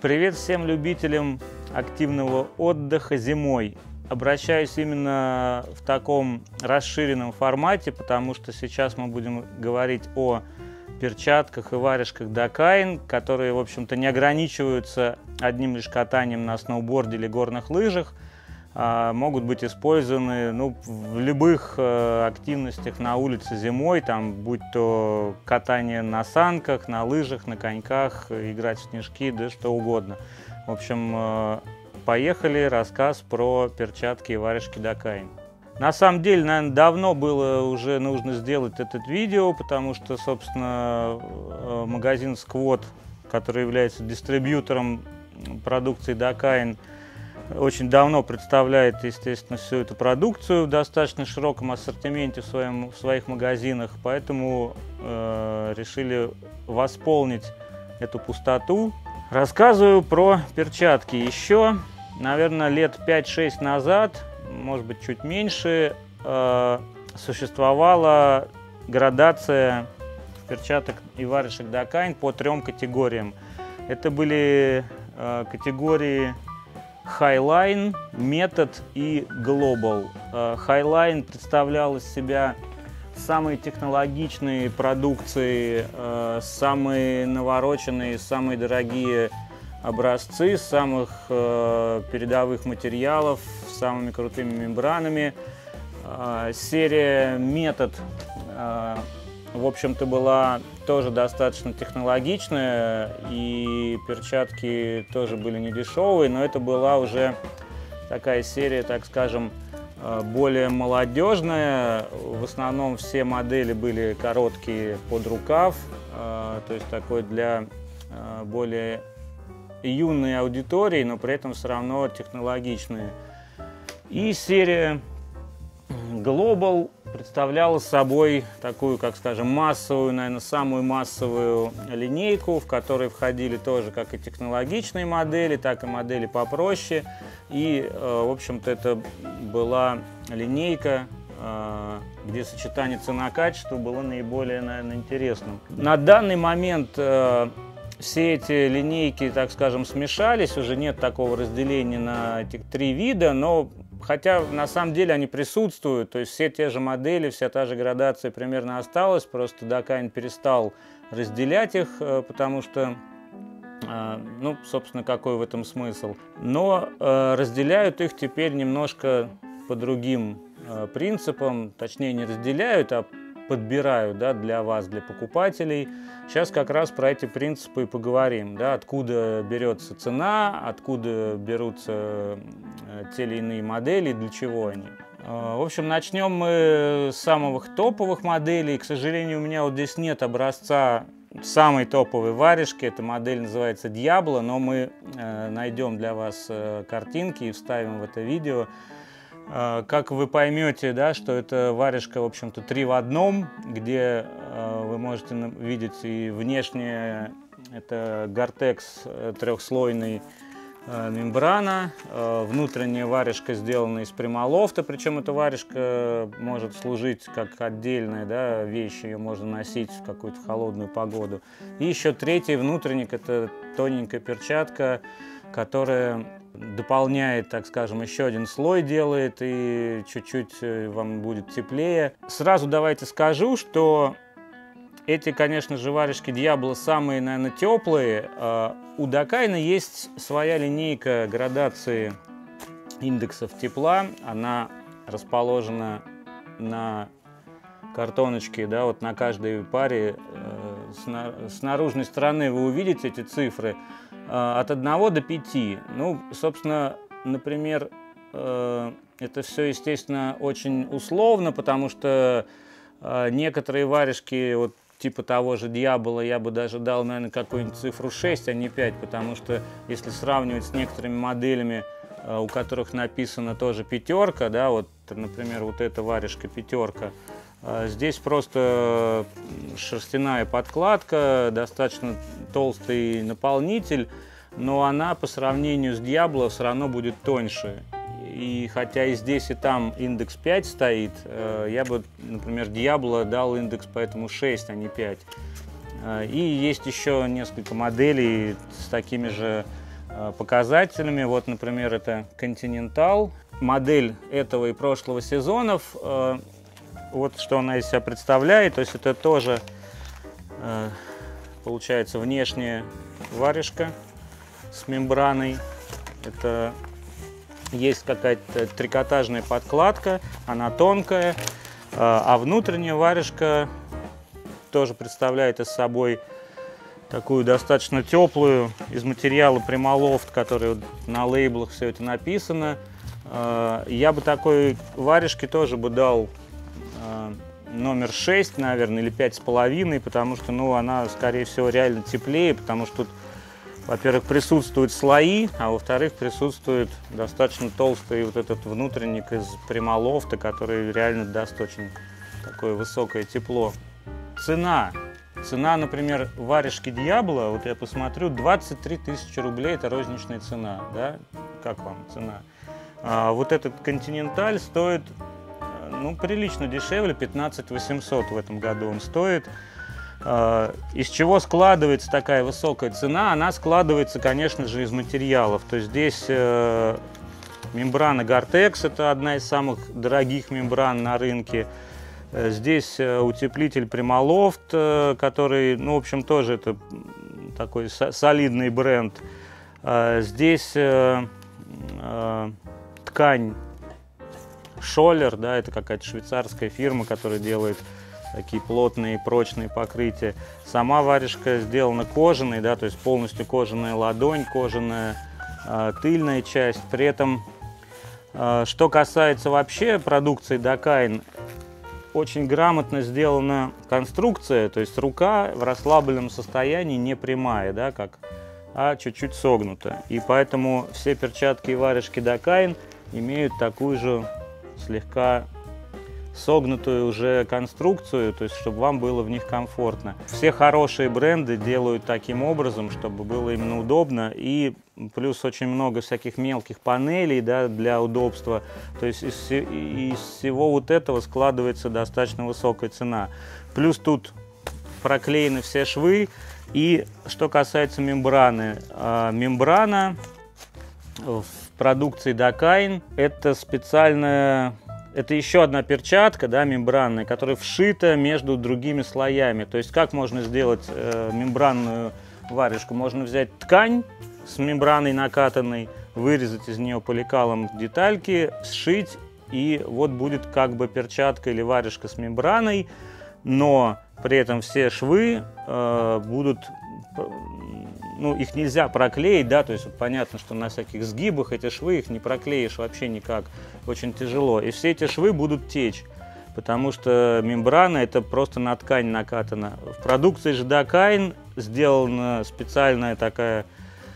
Привет всем любителям активного отдыха зимой. Обращаюсь именно в таком расширенном формате, потому что сейчас мы будем говорить о перчатках и варежках Dakine, которые, в общем-то, не ограничиваются одним лишь катанием на сноуборде или горных лыжах, а могут быть использованы в любых активностях на улице зимой, там, будь то катание на санках, на лыжах, на коньках, играть в снежки, да что угодно. В общем, поехали, рассказ про перчатки и варежки Dakine. На самом деле, наверное, давно было уже нужно сделать это видео, потому что, собственно, магазин Squad, который является дистрибьютором продукции Dakine, очень давно представляет, естественно, всю эту продукцию в достаточно широком ассортименте в своих магазинах, поэтому решили восполнить эту пустоту. Рассказываю про перчатки. Еще, наверное, лет 5-6 назад, может быть, чуть меньше, существовала градация перчаток и варежек Dakine по 3 категориям. Это были категории Highline, Method и Global. Highline представлял из себя самые технологичные продукции, самые навороченные, самые дорогие образцы самых передовых материалов, с самыми крутыми мембранами. Серия Method, в общем-то, была тоже достаточно технологичная, и перчатки тоже были не дешевые, но это была уже такая серия, так скажем, более молодежная. В основном все модели были короткие под рукав, то есть такой для более юной аудитории, но при этом все равно технологичные. И серия Global представляла собой такую, как скажем, массовую, наверное, самую массовую линейку, в которой входили тоже как и технологичные модели, так и модели попроще. И, в общем-то, это была линейка, где сочетание цена-качество было наиболее, наверное, интересным. На данный момент все эти линейки, так скажем, смешались, уже нет такого разделения на этих 3 вида, но хотя на самом деле они присутствуют, то есть все те же модели, вся та же градация примерно осталась, просто Dakine перестал разделять их, потому что, ну, собственно, какой в этом смысл. Но разделяют их теперь немножко по другим принципам, точнее не разделяют, а подбирают, да, для вас, для покупателей. Сейчас как раз про эти принципы и поговорим, да, откуда берется цена, откуда берутся те или иные модели, для чего они. В общем, начнем мы с самых топовых моделей. К сожалению, у меня вот здесь нет образца самой топовой варежки. Эта модель называется Diablo, но мы найдем для вас картинки и вставим в это видео. Как вы поймете, да, что это варежка, в общем-то, 3 в 1, где вы можете видеть и внешне это Gore-Tex трехслойный мембрана, внутренняя варежка сделана из прималофта, причем эта варежка может служить как отдельная, да, вещь, ее можно носить в какую-то холодную погоду. И еще третий внутренник, это тоненькая перчатка, которая дополняет, так скажем, еще один слой делает, и чуть-чуть вам будет теплее. Сразу давайте скажу, что эти, конечно же, варежки Diablo самые, наверное, теплые. У Dakine есть своя линейка градации индексов тепла. Она расположена на картоночке, да, вот на каждой паре. С наружной стороны вы увидите эти цифры от 1 до 5. Ну, собственно, например, это все, естественно, очень условно, потому что некоторые варежки, вот типа того же Diablo, я бы даже дал, наверное, какую-нибудь цифру 6, а не 5, потому что если сравнивать с некоторыми моделями, у которых написано тоже 5, да, вот, например, вот эта варежка 5, здесь просто шерстяная подкладка, достаточно толстый наполнитель, но она по сравнению с Diablo все равно будет тоньше. И хотя и здесь, и там индекс 5 стоит, я бы, например, Diablo дал индекс поэтому 6, а не 5. И есть еще несколько моделей с такими же показателями. Вот, например, это Continental, модель этого и прошлого сезонов. Вот что она из себя представляет. То есть это тоже получается внешняя варежка с мембраной. Это есть какая-то трикотажная подкладка, она тонкая, а внутренняя варежка тоже представляет из собой такую достаточно теплую, из материала Primaloft, который на лейблах все это написано. Я бы такой варежке тоже бы дал номер 6, наверное, или 5,5, потому что, ну, она, скорее всего, реально теплее, потому что тут, во-первых, присутствуют слои, а во-вторых, присутствует достаточно толстый вот этот внутренник из Primaloft, который реально даст очень такое высокое тепло. Цена, например, варежки Diablo, вот я посмотрю, 23 тысячи рублей, это розничная цена, да? Как вам цена? Вот этот Continental стоит, ну, прилично дешевле, 15 800 в этом году он стоит. Из чего складывается такая высокая цена? Она складывается, конечно же, из материалов. То есть здесь мембрана Gore-Tex, это одна из самых дорогих мембран на рынке. Здесь утеплитель Primaloft, который, ну, в общем, тоже это такой солидный бренд. Здесь ткань Scholler, да, это какая-то швейцарская фирма, которая делает такие плотные прочные покрытия. Сама варежка сделана кожаной, да, то есть полностью кожаная ладонь, кожаная тыльная часть. При этом, что касается вообще продукции Dakine, очень грамотно сделана конструкция, то есть рука в расслабленном состоянии не прямая, да, а чуть-чуть согнута. И поэтому все перчатки и варежки Dakine имеют такую же слегка согнутую уже конструкцию, то есть чтобы вам было в них комфортно. Все хорошие бренды делают таким образом, чтобы было именно удобно, и плюс очень много всяких мелких панелей, да, для удобства. То есть из всего вот этого складывается достаточно высокая цена. Плюс тут проклеены все швы. И что касается мембраны, мембрана в продукции Dakine это специальная, это еще одна перчатка, да, мембранная, которая вшита между другими слоями. То есть как можно сделать мембранную варежку? Можно взять ткань с мембраной накатанной, вырезать из нее полекалом детальки, сшить, и вот будет как бы перчатка или варежка с мембраной, но при этом все швы будут, ну, их нельзя проклеить, да, то есть вот понятно, что на всяких сгибах эти швы их не проклеишь вообще никак, очень тяжело. И все эти швы будут течь, потому что мембрана это просто на ткань накатана. В продукции же Dakine сделана специальная такая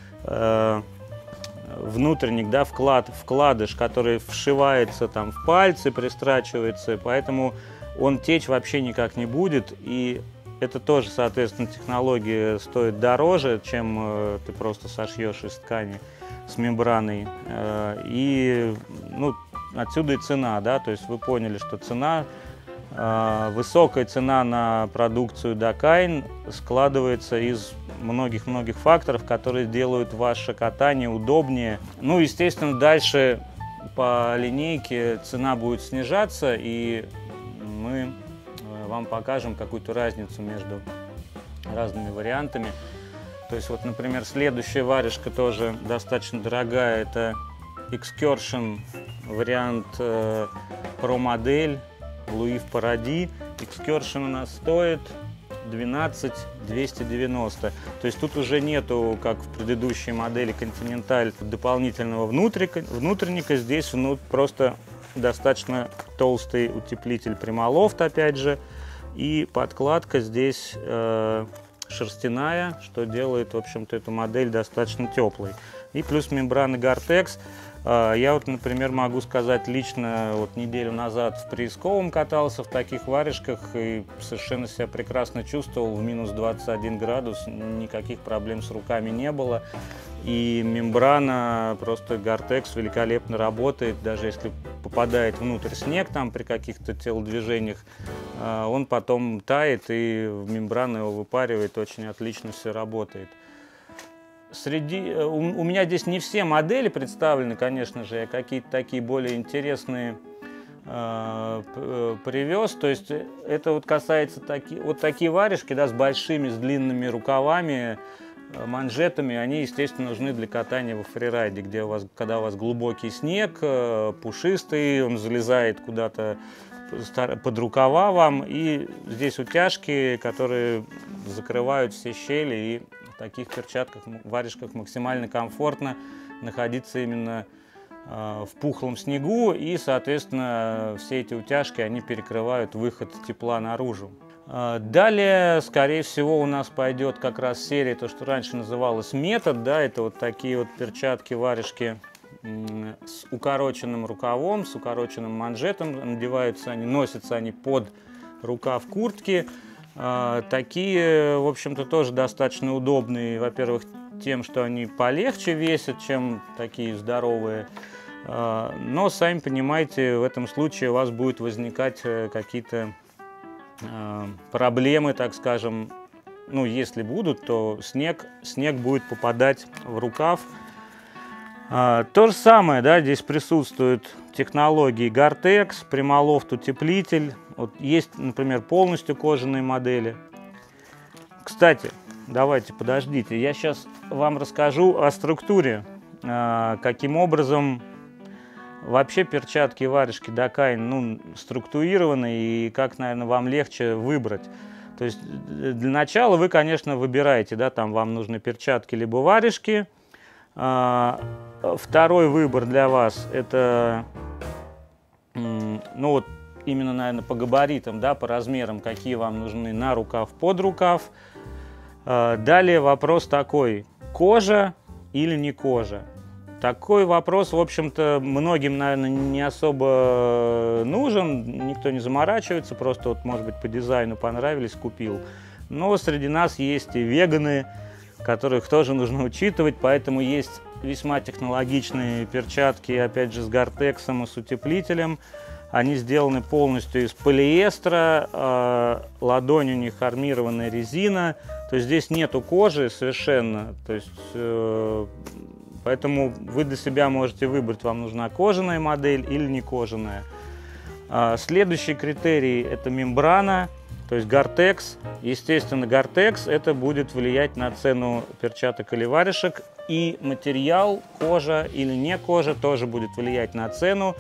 внутренник, да, вкладыш, который вшивается там в пальцы, пристрачивается, поэтому он течь вообще никак не будет, и это тоже, соответственно, технология стоит дороже, чем ты просто сошьешь из ткани с мембраной. И, ну, отсюда и цена, да, то есть вы поняли, что цена, высокая цена на продукцию Dakine складывается из многих-многих факторов, которые делают ваше катание удобнее. Ну, естественно, дальше по линейке цена будет снижаться, и мы вам покажем какую-то разницу между разными вариантами. То есть вот, например, следующая варежка тоже достаточно дорогая. Это Excursion вариант Pro модель Louis Paradis. Excursion у нас стоит 12 290. То есть тут уже нету, как в предыдущей модели Continental, дополнительного внутренника. Здесь просто достаточно толстый утеплитель Primaloft, опять же, и подкладка здесь шерстяная, что делает, в общем-то, эту модель достаточно теплой. И плюс мембраны Gore-Tex. Я вот, например, могу сказать лично, вот неделю назад в Приисковом катался в таких варежках и совершенно себя прекрасно чувствовал, в минус 21 градус, никаких проблем с руками не было. И мембрана просто Gore-Tex великолепно работает, даже если попадает внутрь снег там при каких-то телодвижениях, он потом тает и мембрана его выпаривает, очень отлично все работает. у меня здесь не все модели представлены, конечно же, я какие-то такие более интересные привез. То есть это вот касается такие варежки, да, с большими, с длинными рукавами, манжетами. Они, естественно, нужны для катания во фрирайде, когда у вас глубокий снег, пушистый, он залезает куда-то под рукава вам. И здесь утяжки, которые закрывают все щели, и в таких перчатках, варежках максимально комфортно находиться именно в пухлом снегу, и, соответственно, все эти утяжки, они перекрывают выход тепла наружу. Далее, скорее всего, у нас пойдет как раз серия, то, что раньше называлось метод, да, это вот такие вот перчатки, варежки с укороченным рукавом, с укороченным манжетом, носятся они под рукав куртки. Такие, в общем-то, тоже достаточно удобные, во-первых, тем, что они полегче весят, чем такие здоровые. Но, сами понимаете, в этом случае у вас будут возникать какие-то проблемы, так скажем. Ну, если будут, то снег будет попадать в рукав. То же самое, да, здесь присутствуют технологии Gore-Tex, Primaloft утеплитель. Вот есть, например, полностью кожаные модели. Кстати, давайте, подождите, я сейчас вам расскажу о структуре, каким образом вообще перчатки и варежки Dakine, структурированы, и как, наверное, вам легче выбрать. То есть для начала вы, конечно, выбираете, да, там вам нужны перчатки либо варежки. Второй выбор для вас это, вот именно, наверное, по габаритам, да, по размерам, какие вам нужны на рукав, под рукав. Далее вопрос такой: кожа или не кожа? Такой вопрос, в общем-то, многим, наверное, не особо нужен, никто не заморачивается, просто вот, может быть, по дизайну понравились, купил. Но среди нас есть и веганы, которых тоже нужно учитывать, поэтому есть весьма технологичные перчатки, опять же, с Gore-Tex и с утеплителем. Они сделаны полностью из полиэстера, ладонь у них армированная резина, то есть здесь нету кожи совершенно, то есть, поэтому вы для себя можете выбрать, вам нужна кожаная модель или не кожаная. Следующий критерий – это мембрана, то есть Gore-Tex. Естественно, Gore-Tex это будет влиять на цену перчаток или варежек, и материал, кожа или не кожа, тоже будет влиять на цену.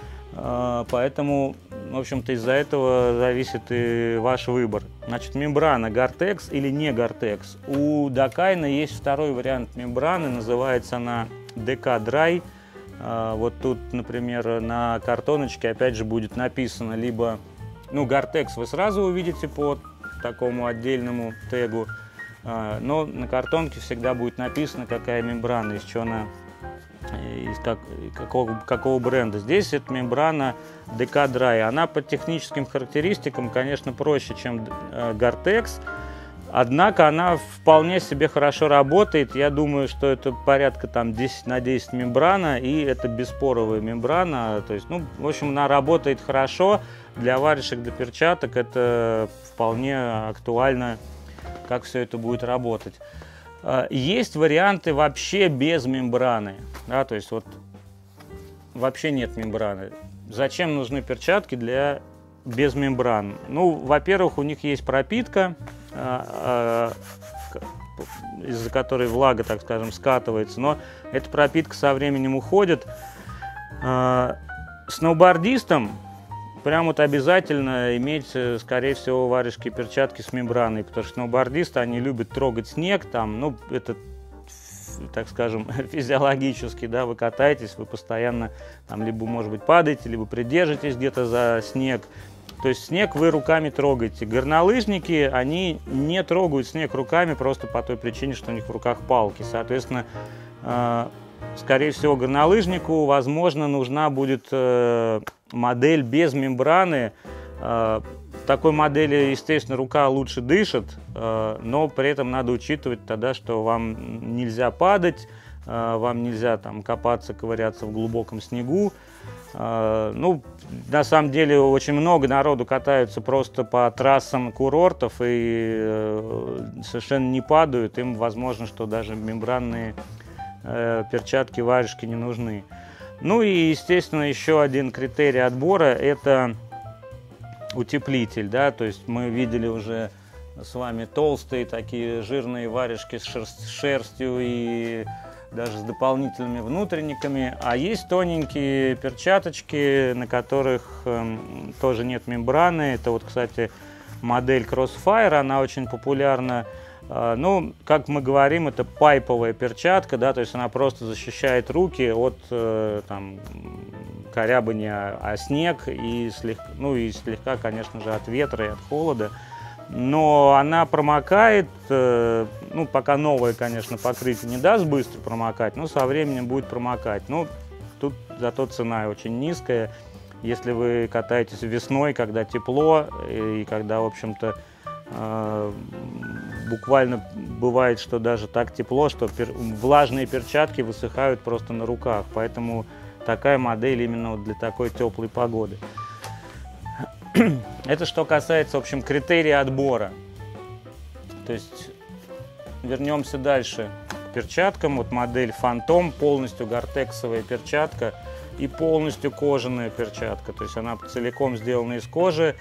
Поэтому, в общем-то, из-за этого зависит и ваш выбор. Значит, мембрана Gore-Tex или не Gore-Tex. У Dakine есть второй вариант мембраны, называется она DK Dry. Вот тут, например, на картоночке опять же будет написано либо, Gore-Tex вы сразу увидите по такому отдельному тегу, но на картонке всегда будет написано, какая мембрана, из чего она, из какого бренда. Здесь это мембрана DK Dry. Она по техническим характеристикам, конечно, проще, чем Gore-Tex. Однако она вполне себе хорошо работает. Я думаю, что это порядка там 10 на 10 мембрана, и это беспоровая мембрана. То есть, в общем, она работает хорошо. Для варежек, для перчаток это вполне актуально, как все это будет работать. Есть варианты вообще без мембраны, да, то есть вот вообще нет мембраны. Зачем нужны перчатки без мембран? Во-первых, у них есть пропитка, из-за которой влага, так скажем, скатывается, но эта пропитка со временем уходит. Сноубордистам прям вот обязательно иметь, скорее всего, варежки и перчатки с мембраной, потому что сноубордисты, они любят трогать снег, там, это, так скажем, физиологически, да, вы катаетесь, вы постоянно, там, либо, может быть, падаете, либо придержитесь где-то за снег, то есть снег вы руками трогаете. Горнолыжники, они не трогают снег руками просто по той причине, что у них в руках палки, соответственно, скорее всего, горнолыжнику, возможно, нужна будет модель без мембраны. В такой модели, естественно, рука лучше дышит, но при этом надо учитывать тогда, что вам нельзя падать, вам нельзя там копаться, ковыряться в глубоком снегу. Ну, на самом деле очень много народу катаются просто по трассам курортов и совершенно не падают. Им возможно, что даже мембранные перчатки, варежки не нужны. Ну и, естественно, еще один критерий отбора – это утеплитель, да, то есть мы видели уже с вами толстые такие жирные варежки с шерстью и даже с дополнительными внутренниками, а есть тоненькие перчаточки, на которых тоже нет мембраны. Это вот, кстати, модель Crossfire, она очень популярна. Ну, как мы говорим, это пайповая перчатка, да, то есть она просто защищает руки от там, корябания о снег и слегка, конечно же, от ветра и от холода. Но она промокает, ну, пока новое, конечно, покрытие не даст быстро промокать, но со временем будет промокать. Ну, тут зато цена очень низкая. Если вы катаетесь весной, когда тепло и когда, в общем-то, буквально бывает, что даже так тепло, что влажные перчатки высыхают просто на руках. Поэтому такая модель именно вот для такой теплой погоды. Это что касается, в общем, критерия отбора. То есть вернемся дальше к перчаткам. Вот модель Phantom, полностью гортексовая перчатка и полностью кожаная перчатка. То есть она целиком сделана из кожи.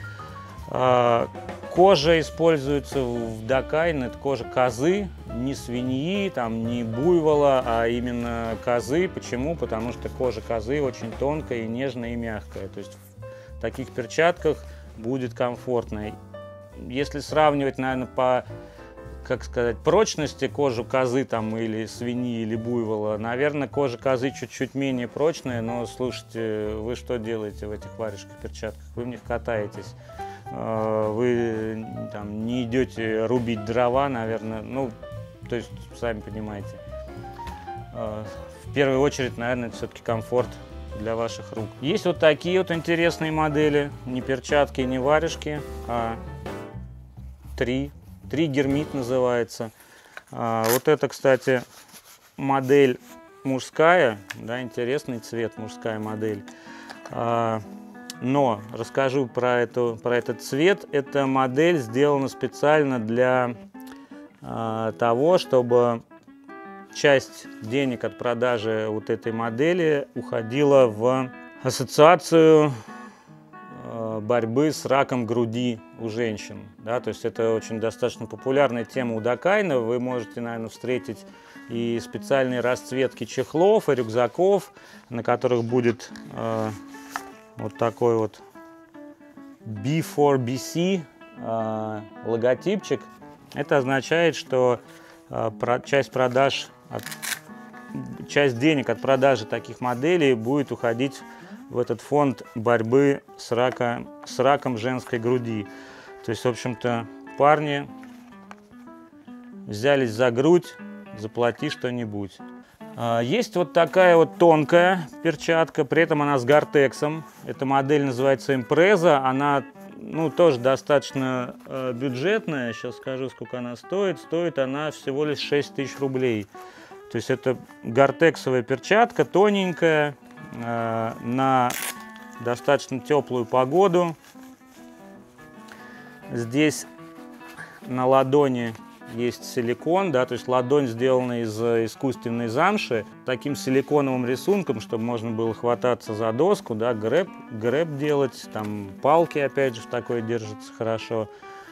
Кожа используется в Dakine, это кожа козы, не свиньи, там, не буйвола, а именно козы. Почему? Потому что кожа козы очень тонкая и нежная и мягкая. То есть в таких перчатках будет комфортно. Если сравнивать, наверное, по, как сказать, прочности кожу козы там, или свиньи, или буйвола, наверное, кожа козы чуть-чуть менее прочная, но слушайте, вы что делаете в этих варежках, перчатках? Вы в них катаетесь. Вы там не идете рубить дрова, наверное, ну, то есть, сами понимаете. В первую очередь, наверное, это все-таки комфорт для ваших рук. Есть вот такие вот интересные модели, не перчатки, не варежки, а Триггермит называется. Вот это, кстати, модель мужская, да, интересный цвет, мужская модель. Но расскажу про этот цвет. Эта модель сделана специально для того, чтобы часть денег от продажи вот этой модели уходила в ассоциацию борьбы с раком груди у женщин. Да, то есть это очень достаточно популярная тема у Dakine. Вы можете, наверное, встретить и специальные расцветки чехлов и рюкзаков, на которых будет вот такой вот B4BC логотипчик. Это означает, что часть денег от продажи таких моделей будет уходить в этот фонд борьбы с раком женской груди. То есть, в общем-то, парни взялись за грудь, заплати что-нибудь. Есть вот такая вот тонкая перчатка, при этом она с гортексом. Эта модель называется Impreza. Она, ну, тоже достаточно бюджетная. Сейчас скажу, сколько она стоит. Стоит она всего лишь 6000 рублей. То есть это гортексовая перчатка, тоненькая, на достаточно теплую погоду. Здесь на ладони есть силикон, да, то есть ладонь сделана из искусственной замши, таким силиконовым рисунком, чтобы можно было хвататься за доску, да, грэб делать, там палки опять же в такой держатся хорошо.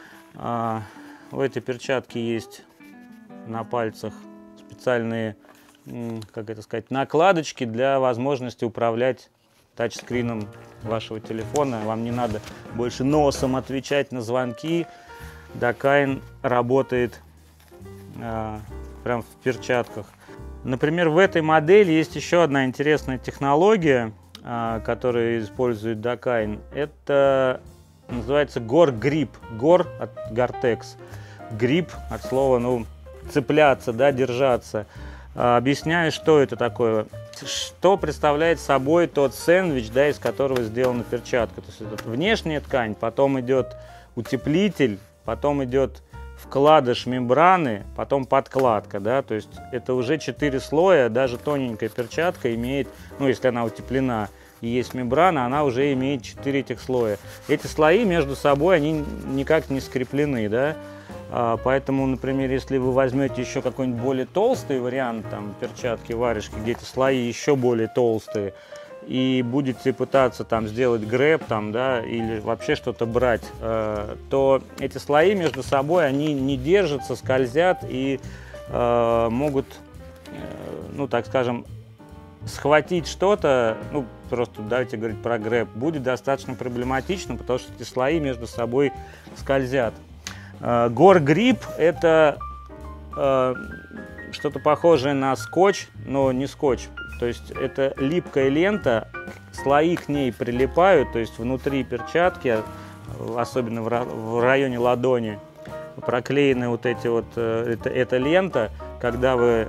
В этой перчатке есть на пальцах специальные, как это сказать, накладочки для возможности управлять тачскрином вашего телефона. Вам не надо больше носом отвечать на звонки. Dakine работает прям в перчатках. Например, в этой модели есть еще одна интересная технология, которую использует Dakine. Это называется Gore Grip. Gore от Gore-Tex. Grip от слова, ну, цепляться, да, держаться. Объясняю, что это такое. Что представляет собой тот сэндвич, да, из которого сделана перчатка. То есть это внешняя ткань, потом идет утеплитель, потом идет вкладыш мембраны, потом подкладка, да, то есть это уже 4 слоя, даже тоненькая перчатка имеет, ну, если она утеплена и есть мембрана, она уже имеет 4 этих слоя. Эти слои между собой, они никак не скреплены, да, поэтому, например, если вы возьмете еще какой-нибудь более толстый вариант, там, перчатки, варежки, где эти слои еще более толстые, и будете пытаться там сделать грэб, там, да, или вообще что-то брать, то эти слои между собой, они не держатся, скользят и могут, ну, так скажем, схватить что-то, ну, просто давайте говорить про грэб, будет достаточно проблематично, потому что эти слои между собой скользят. Гор-грип – это что-то похожее на скотч, но не скотч. То есть это липкая лента, слои к ней прилипают, то есть внутри перчатки, особенно в районе ладони, проклеены вот эти вот, эта лента, когда вы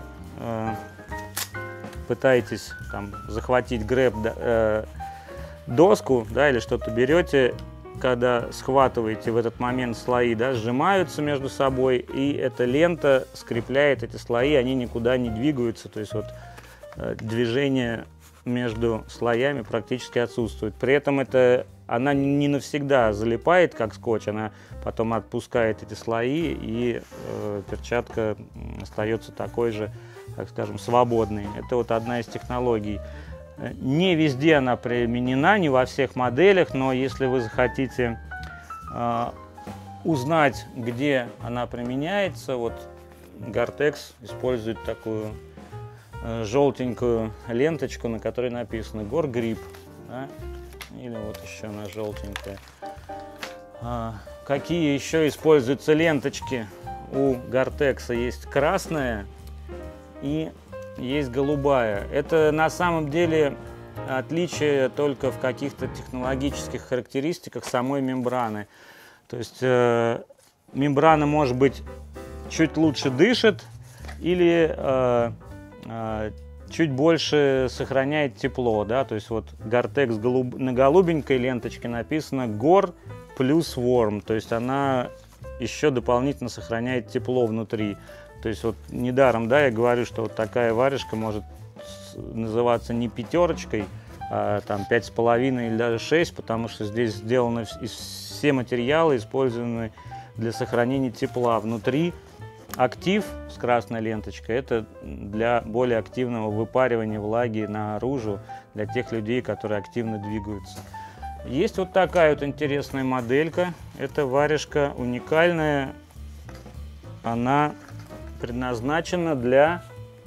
пытаетесь там захватить грэб, доску, да, или что-то берете, когда схватываете в этот момент слои, да, сжимаются между собой, и эта лента скрепляет эти слои, они никуда не двигаются, то есть вот движение между слоями практически отсутствует. При этом она не навсегда залипает, как скотч, она потом отпускает эти слои, и перчатка остается такой же, так скажем, свободной. Это вот одна из технологий. Не везде она применена, не во всех моделях, но если вы захотите узнать, где она применяется, вот Gore-Tex использует такую желтенькую ленточку, на которой написано Gor-Grip, да? Или вот еще она желтенькая. Какие еще используются ленточки? У Gore-Tex есть красная и есть голубая. Это на самом деле отличие только в каких-то технологических характеристиках самой мембраны. То есть мембрана, может быть, чуть лучше дышит или чуть больше сохраняет тепло, да, то есть вот Gore-Tex на голубенькой ленточке написано Gore плюс Warm, то есть она еще дополнительно сохраняет тепло внутри. То есть вот недаром, да, я говорю, что вот такая варежка может называться не пятерочкой, а там 5,5 или даже 6, потому что здесь сделаны все материалы, использованы для сохранения тепла внутри. Актив с красной ленточкой – это для более активного выпаривания влаги наружу, для тех людей, которые активно двигаются. Есть вот такая вот интересная моделька. Эта варежка уникальная. Она предназначена для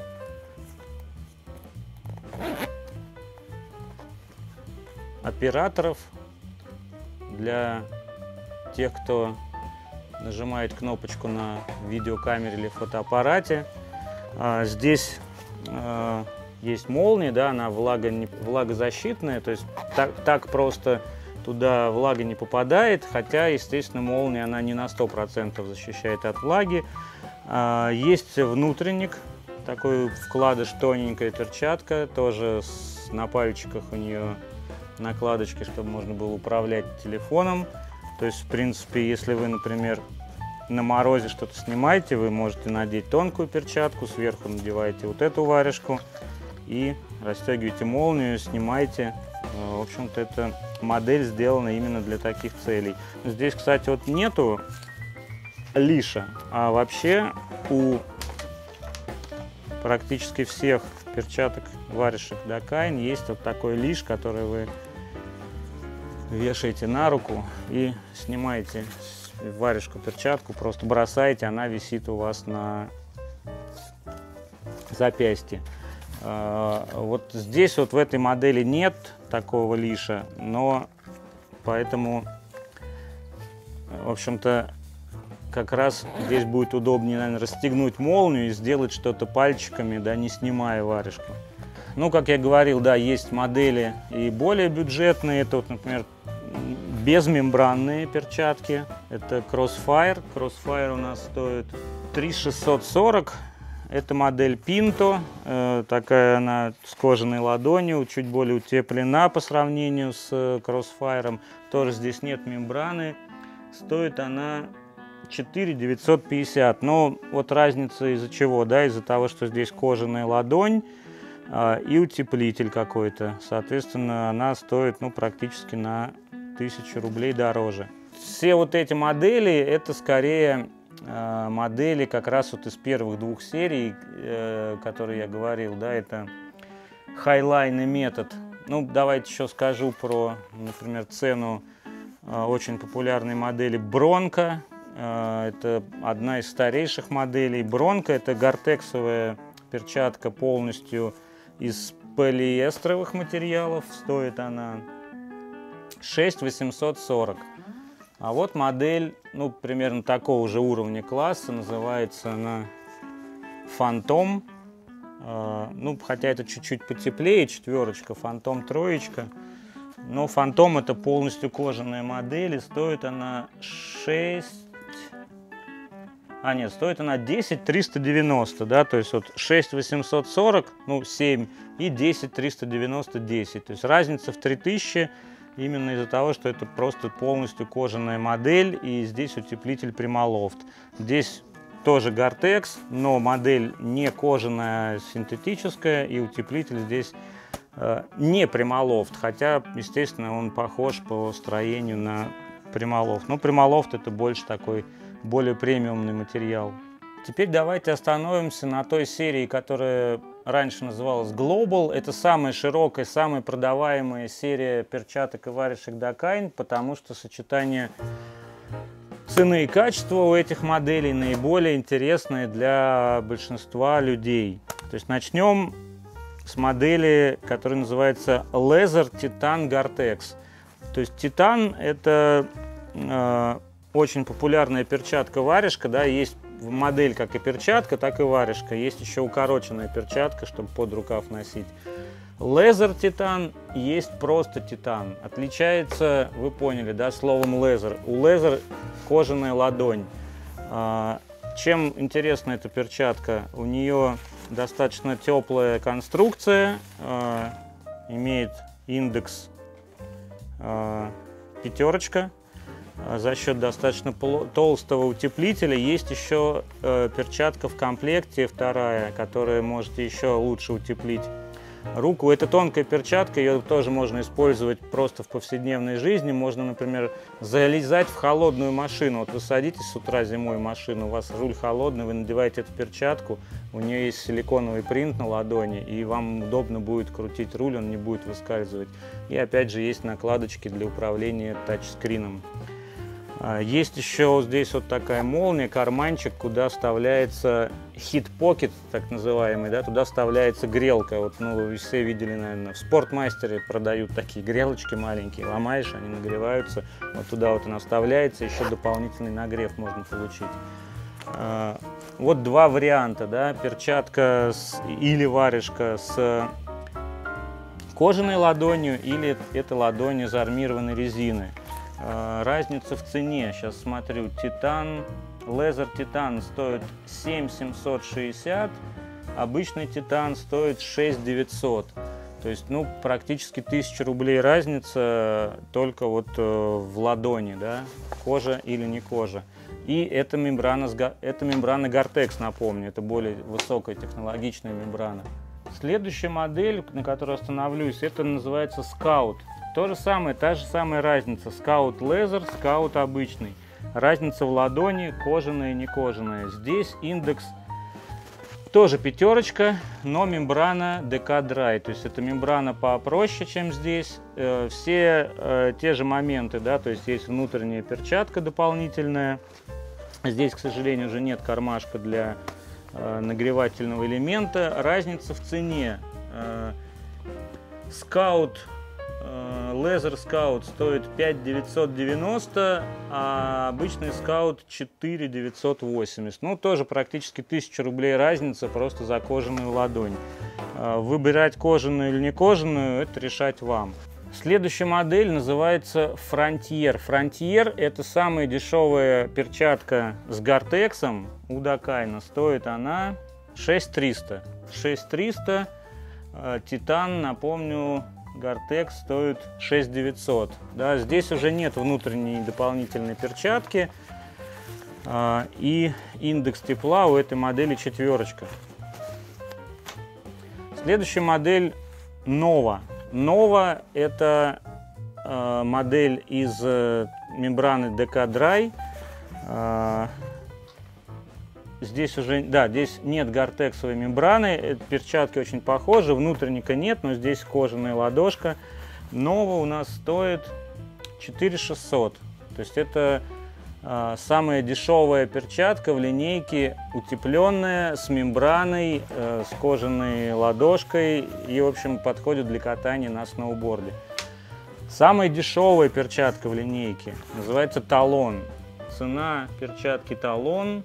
операторов, для тех, кто нажимает кнопочку на видеокамере или фотоаппарате. Здесь есть молния, да, она влагозащитная, то есть так просто туда влага не попадает, хотя, естественно, молния она не на 100% защищает от влаги. Есть внутренник, такой вкладыш, тоненькая перчатка, тоже на пальчиках у нее накладочки, чтобы можно было управлять телефоном. То есть, в принципе, если вы, например, на морозе что-то снимаете, вы можете надеть тонкую перчатку, сверху надеваете вот эту варежку и расстегиваете молнию, снимаете. В общем-то, эта модель сделана именно для таких целей. Здесь, кстати, вот нету лиша, а вообще у практически всех перчаток, варежек Dakine есть вот такой лиш, который вы вешаете на руку и снимаете варежку, перчатку, просто бросаете, она висит у вас на запястье. Вот здесь вот в этой модели нет такого лиша, но поэтому, в общем-то, как раз здесь будет удобнее, наверное, расстегнуть молнию и сделать что-то пальчиками, да, не снимая варежку. Ну, как я говорил, да, есть модели и более бюджетные. Это вот, например, безмембранные перчатки. Это Crossfire. Crossfire у нас стоит 3640. Это модель Pinto. Такая она с кожаной ладонью, чуть более утеплена по сравнению с Crossfire. Тоже здесь нет мембраны. Стоит она 4950. Но вот разница из-за чего, да, из-за того, что здесь кожаная ладонь и утеплитель какой-то. Соответственно, она стоит, ну, практически на 1000 рублей дороже. Все вот эти модели, это скорее модели как раз вот из первых двух серий, которые я говорил, да, это Highline и Method. Ну, давайте еще скажу про, например, цену очень популярной модели Bronco. Это одна из старейших моделей. Bronco — это гортексовая перчатка полностью из полиэстеровых материалов. Стоит она 6840. А вот модель, ну, примерно такого же уровня класса, называется она Phantom. Ну, хотя это чуть-чуть потеплее, четверочка, Phantom троечка. Но Phantom — это полностью кожаная модель, и стоит она стоит она 10390, да, то есть вот 6840, ну, 7, и 10390, 10. То есть разница в 3000 именно из-за того, что это просто полностью кожаная модель, и здесь утеплитель Primaloft. Здесь тоже Gore-Tex, но модель не кожаная, а синтетическая, и утеплитель здесь не Primaloft, хотя, естественно, он похож по строению на Primaloft. Но Primaloft — это больше такой, более премиумный материал. Теперь давайте остановимся на той серии, которая раньше называлась Global. Это самая широкая, самая продаваемая серия перчаток и варежек Dakine, потому что сочетание цены и качества у этих моделей наиболее интересные для большинства людей. То есть начнем с модели, которая называется Laser Titan Gore-Tex. То есть Titan — это очень популярная перчатка-варежка, да, есть модель как и перчатка, так и варежка. Есть еще укороченная перчатка, чтобы под рукав носить. Laser Titan есть просто титан. Отличается, вы поняли, да, словом laser. У laser кожаная ладонь. Чем интересна эта перчатка? У нее достаточно теплая конструкция, имеет индекс пятерочка. За счет достаточно толстого утеплителя есть еще перчатка в комплекте, вторая, которая может еще лучше утеплить руку. Это тонкая перчатка, ее тоже можно использовать просто в повседневной жизни. Можно, например, залезать в холодную машину. Вот вы садитесь с утра зимой в машину, у вас руль холодный, вы надеваете эту перчатку, у нее есть силиконовый принт на ладони, и вам удобно будет крутить руль, он не будет выскальзывать. И опять же есть накладочки для управления тачскрином. Есть еще вот здесь вот такая молния, карманчик, куда вставляется хит-покет, так называемый, да, туда вставляется грелка. Вот, ну, вы все видели, наверное, в Спортмастере продают такие грелочки маленькие, ломаешь, они нагреваются, вот туда вот она вставляется, еще дополнительный нагрев можно получить. Вот два варианта, да, перчатка или варежка с кожаной ладонью, или это ладонь из армированной резины. Разница в цене, сейчас смотрю, Laser Titan стоит 7760, обычный Titan стоит 6900. То есть, ну, практически 1000 рублей разница только вот в ладони, да, кожа или не кожа. И это мембрана Gore-Tex, напомню, это более высокая технологичная мембрана. Следующая модель, на которой остановлюсь, это называется Scout. То же самое, та же самая разница. Scout Laser, Scout обычный. Разница в ладони, кожаная, не кожаная. Здесь индекс тоже пятерочка, но мембрана DK Dry. То есть это мембрана попроще, чем здесь. Все те же моменты, да, то есть есть внутренняя перчатка дополнительная. Здесь, к сожалению, уже нет кармашка для нагревательного элемента. Разница в цене. Laser Scout стоит 5990, а обычный Scout 4980. Ну, тоже практически 1000 рублей разница просто за кожаную ладонь. Выбирать кожаную или не кожаную, это решать вам. Следующая модель называется Frontier. Frontier — это самая дешевая перчатка с Gore-Tex у Dakine. Стоит она 6300. 6300. Титан, напомню, Gore-Tex стоит 6900. Да, здесь уже нет внутренней дополнительной перчатки. И индекс тепла у этой модели 4. Следующая модель Nova. Nova — это модель из мембраны DK Dry. Здесь уже, да, здесь нет гортексовой мембраны, перчатки очень похожи, внутренника нет, но здесь кожаная ладошка. Nova у нас стоит 4600, то есть это самая дешевая перчатка в линейке, утепленная, с мембраной, с кожаной ладошкой и, в общем, подходит для катания на сноуборде. Самая дешевая перчатка в линейке называется Talon. Цена перчатки Talon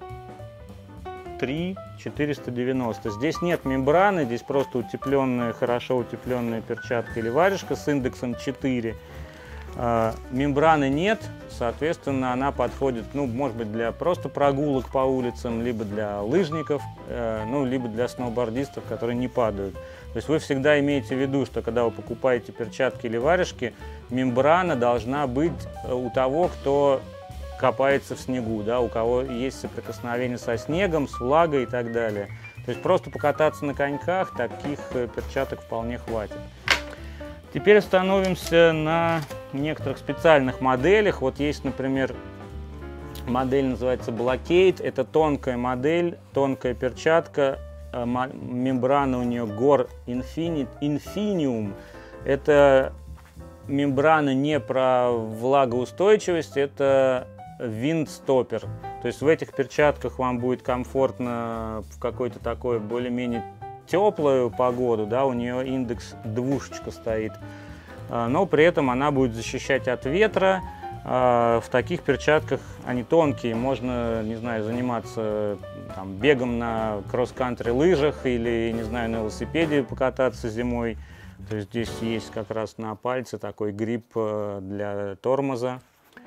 3,490. Здесь нет мембраны, здесь просто утепленная, хорошо утепленная перчатка или варежка с индексом 4. Мембраны нет, соответственно, она подходит, ну, может быть, для просто прогулок по улицам, либо для лыжников, ну, либо для сноубордистов, которые не падают. То есть вы всегда имеете в виду, что когда вы покупаете перчатки или варежки, мембрана должна быть у того, кто копается в снегу, да, у кого есть соприкосновение со снегом, с влагой и так далее. То есть просто покататься на коньках, таких перчаток вполне хватит. Теперь остановимся на некоторых специальных моделях. Вот есть, например, модель называется Blockade. Это тонкая модель, тонкая перчатка. Мембрана у нее Gore Infinium. Это мембрана не про влагоустойчивость, это виндстоппер. То есть в этих перчатках вам будет комфортно в какой-то такой более-менее теплую погоду, да, у нее индекс 2 стоит, но при этом она будет защищать от ветра. В таких перчатках они тонкие, можно, не знаю, заниматься там, бегом на кросс-кантри лыжах или, не знаю, на велосипеде покататься зимой. То есть здесь есть как раз на пальце такой грипп для тормоза.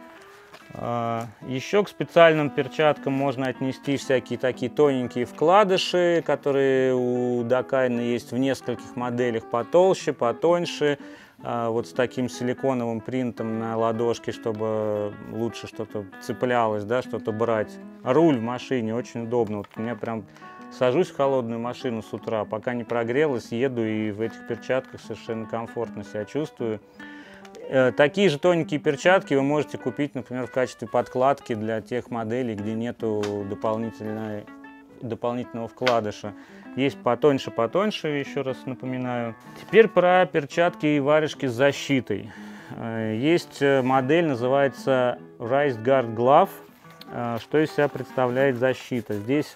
Еще к специальным перчаткам можно отнести всякие такие тоненькие вкладыши, которые у Dakine есть в нескольких моделях, потолще, потоньше, вот с таким силиконовым принтом на ладошке, чтобы лучше что-то цеплялось, да, что-то брать. Руль в машине очень удобно. Вот у меня прям сажусь в холодную машину с утра, пока не прогрелась, еду и в этих перчатках совершенно комфортно себя чувствую. Такие же тоненькие перчатки вы можете купить, например, в качестве подкладки для тех моделей, где нету дополнительного вкладыша. Есть потоньше, еще раз напоминаю. Теперь про перчатки и варежки с защитой. Есть модель, называется Raised Guard Glove. Что из себя представляет защита? Здесь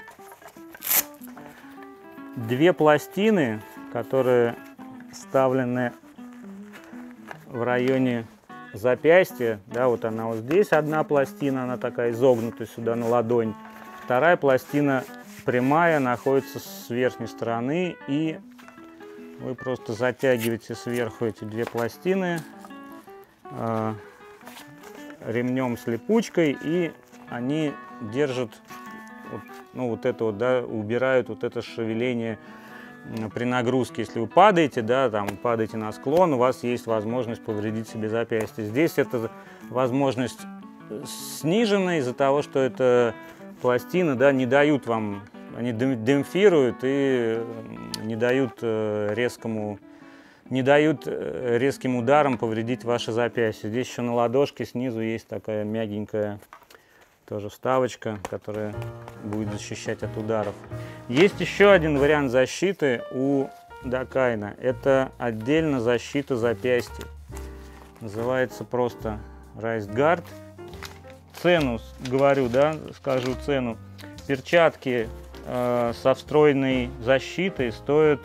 две пластины, которые вставлены в районе запястья, да, вот она вот здесь одна пластина, она такая изогнутая сюда на ладонь, вторая пластина прямая, находится с верхней стороны, и вы просто затягиваете сверху эти две пластины ремнем с липучкой, и они держат, ну, вот это вот, да, убирают вот это шевеление при нагрузке. Если вы падаете, да, там падаете на склон, у вас есть возможность повредить себе запястье. Здесь эта возможность снижена из-за того, что это пластины, да, не дают вам, они демпфируют и не дают резким ударом повредить ваше запястье. Здесь еще на ладошке снизу есть такая мягенькая тоже вставочка, которая будет защищать от ударов. Есть еще один вариант защиты у Dakine. Это отдельно защита запястья. Называется просто Raised Guard. Цену говорю, да, скажу цену. Перчатки со встроенной защитой стоят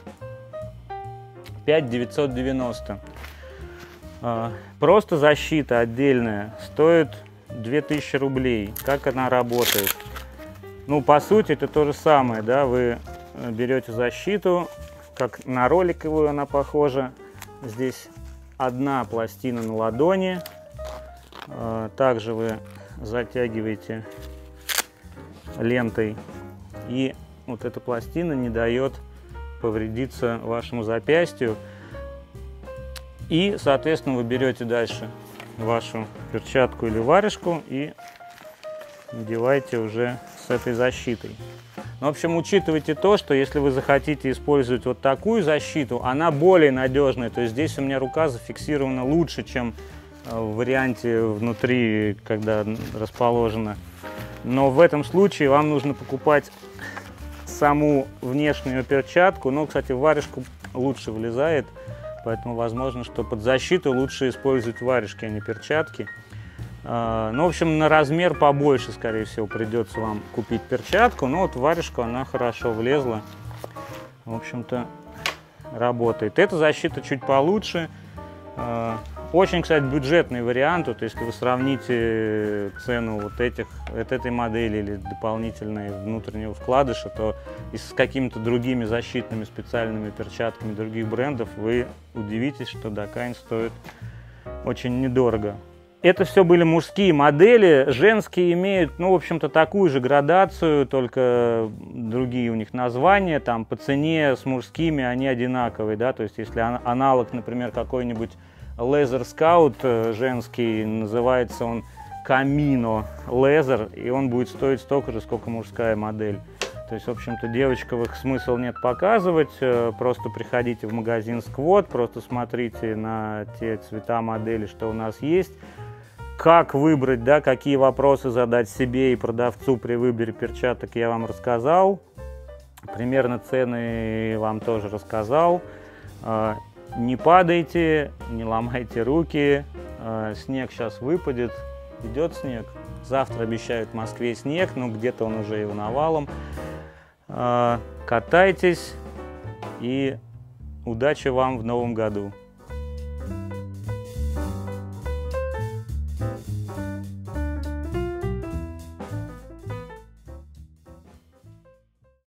5990. Просто защита отдельная стоит 2000 рублей. Как она работает? Ну, по сути, это то же самое, да, вы берете защиту, как на роликовую она похожа. Здесь одна пластина на ладони. Также вы затягиваете лентой, и вот эта пластина не дает повредиться вашему запястью. И, соответственно, вы берете дальше вашу перчатку или варежку и надевайте уже с этой защитой. Ну, в общем, учитывайте то, что если вы захотите использовать вот такую защиту, она более надежная. То есть здесь у меня рука зафиксирована лучше, чем в варианте внутри, когда расположена. Но в этом случае вам нужно покупать саму внешнюю перчатку. Но, кстати, в варежку лучше влезает, поэтому возможно, что под защиту лучше использовать варежки, а не перчатки. Ну, в общем, на размер побольше, скорее всего, придется вам купить перчатку. Но вот варежку, она хорошо влезла. В общем-то, работает. Эта защита чуть получше. Очень, кстати, бюджетный вариант. Вот если вы сравните цену вот этой модели или дополнительные внутреннего вкладыша, то и с какими-то другими защитными специальными перчатками других брендов вы удивитесь, что Dakine стоит очень недорого. Это все были мужские модели. Женские имеют, ну, в общем-то, такую же градацию, только другие у них названия. Там по цене с мужскими они одинаковые, да, то есть если аналог, например, какой-нибудь Leather Scout женский, называется он Camino Leather, и он будет стоить столько же, сколько мужская модель. То есть, в общем-то, девочкам их смысл нет показывать, просто приходите в магазин Squad, просто смотрите на те цвета модели, что у нас есть. Как выбрать, да, какие вопросы задать себе и продавцу при выборе перчаток, я вам рассказал. Примерно цены вам тоже рассказал. Не падайте, не ломайте руки. Снег сейчас выпадет, идет снег. Завтра обещают в Москве снег, но где-то он уже и навалом. Катайтесь и удачи вам в новом году.